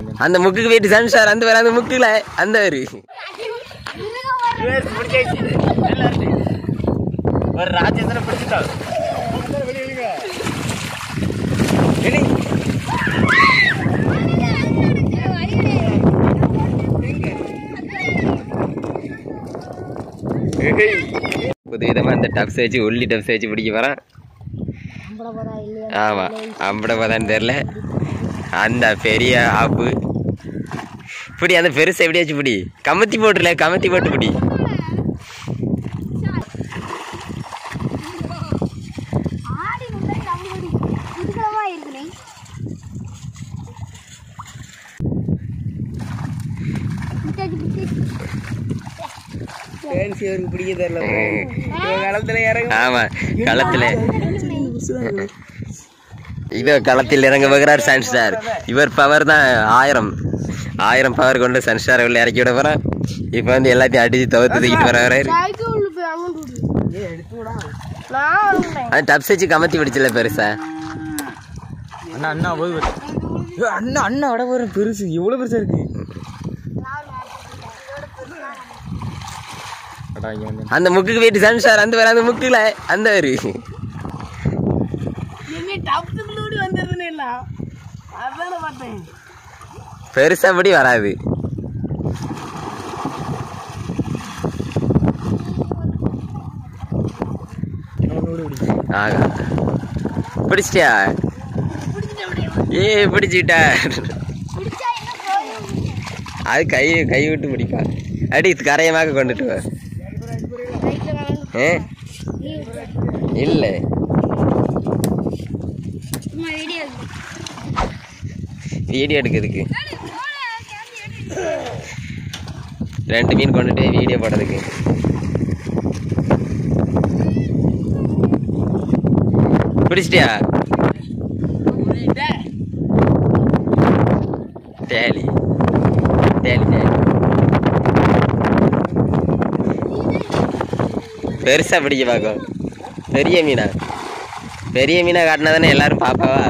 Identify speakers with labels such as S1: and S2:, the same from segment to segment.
S1: அந்த முக்குக்கு போயிட்டு சன்ஸ்டார் அந்த வேற அந்த முக்குல அந்த வேறு ஒரு ராஜேந்திரன் பிடிச்சிட்டான் புதுவிதமா அந்த டப்ஸ் வச்சு உள்ளி டப்ஸ் வச்சு பிடிக்க போறான். ஆமா அம்படப்பதான்னு தெரியல. அந்த பெரிய ஆப்பு பிடி அந்த பெருசை எப்படியாச்சும் பிடி. கமத்தி போட்டுல கமத்தி போட்டு பிடி. ஆமா களத்துல இதோ களத்தில் இறங்க போகிறார் சன்ஸ்டார். இவர் பவர் தான் 1000 பவர் கொண்டு சன்ஸ்டார் உள்ள இறக்கி விட போறான். இப்ப வந்து எல்லாத்தையும் அடிச்சு துவத்து தூக்கிட்டு வர்றாரு. அது டப்ஸ் வச்சு கமத்தி பிடிச்சல பெருசா. அண்ணா அண்ணா விட போற பெருசு எவ்வளவு பெருசா இருக்கு. அந்த முக்குக்கு போயிட்டு சன்ஸ்டார் அந்த வேற அந்த முக்குல அந்த வேறு பெருசாபடி வராது. பிடிச்சிட்டியா? பிடிச்சிட்டா அது கை விட்டு பிடிப்பா. அடி கரையமாக கொண்டுட்டு வா. இல்ல வீடியோ எடுக்கிறதுக்கு 2 மீன் கொண்டுட்டு வீடியோ போடுறதுக்கு. பிடிச்சிட்டியா? டேலி டேலி டேலி பெருசா பிடிக்க பார்க்கும். பெரிய மீனா காட்டினா தானே எல்லாரும் பாப்பாவா.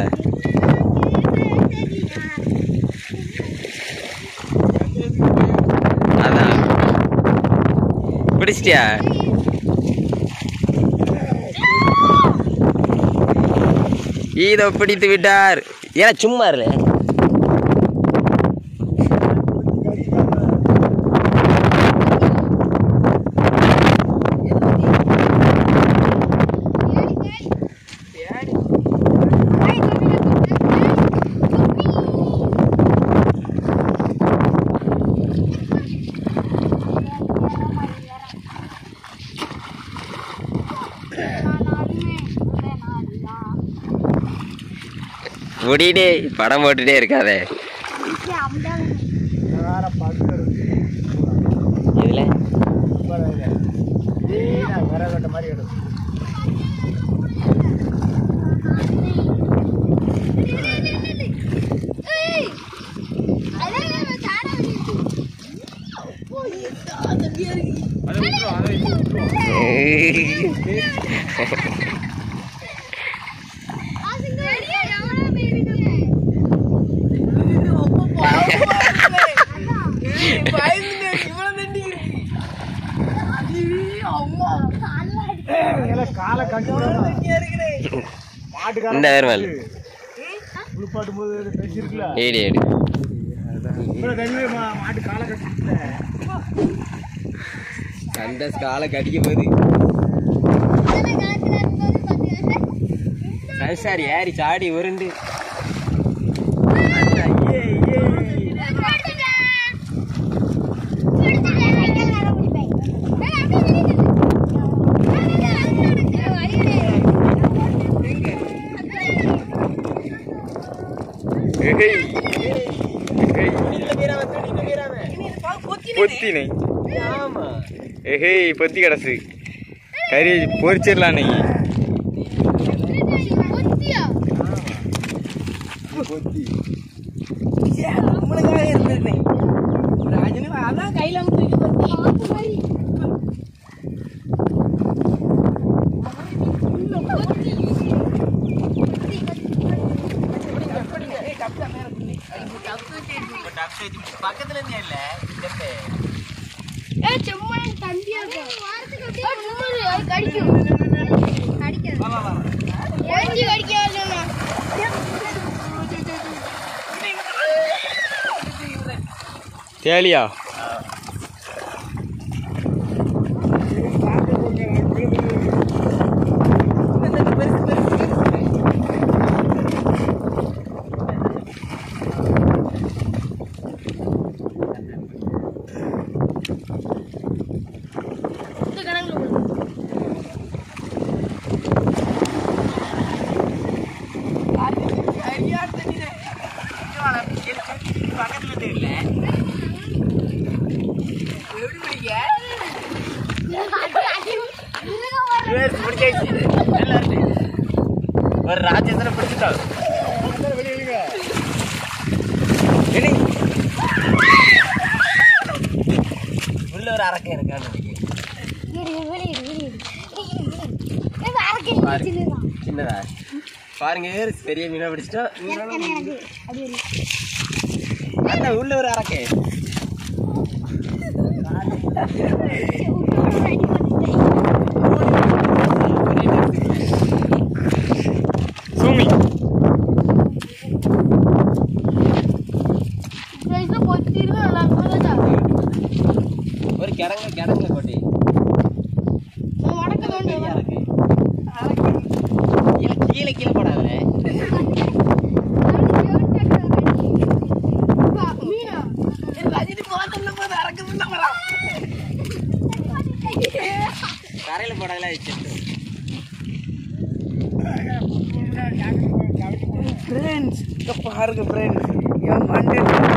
S1: அதான் பிடிச்சிட்டியா? இதோ பிடித்து விட்டார். ஏன்னா சும்மா இல்ல முடிடே படம் போட்டுட்டே இருக்காதே. இதுல இந்த வேர்மல் ஏடி ஏடி அந்த காலை கடிக்க போகுது. சரி ஏறி சாடி உருண்டு பொத்தி கடைசி கறி பொரிச்சிடலாம் நீ. கையில பக்கத்துல இருந்தே இல்ல
S2: தேலியா
S1: ஒரு ராஜேந்திரன் பிடிச்சிட்டாங்க உள்ள ஒரு அரக்கை இருக்கான்னு சின்னதா பாருங்க பெரிய மீனா பிடிச்சிட்டோம் உள்ள ஒரு அரக்கை
S2: சூமி
S1: ஒரு கிடங்கு கொட்டி கீழே கீழே போடாத கரையில போடாத
S3: ஃப்ரெண்ட்ஸ் இங்கே பாருங்க ஃப்ரெண்ட்ஸ் என் மண்டே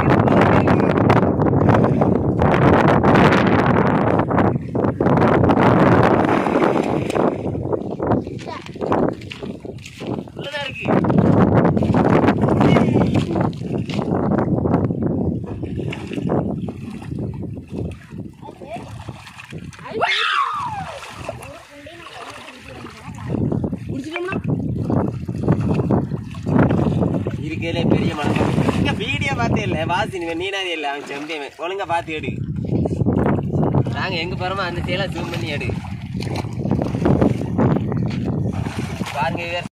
S1: இருக்கையிலே பெரிய மனம் இங்க வீடியோ பார்த்தே இல்லை வாசி நீனாதே இல்லை அவன் செம்பியவன் ஒழுங்கா பார்த்து எடு நாங்கள் எங்கே போகிறோமோ அந்த செயலாம் ஜூம் பண்ணி எடு பாருங்க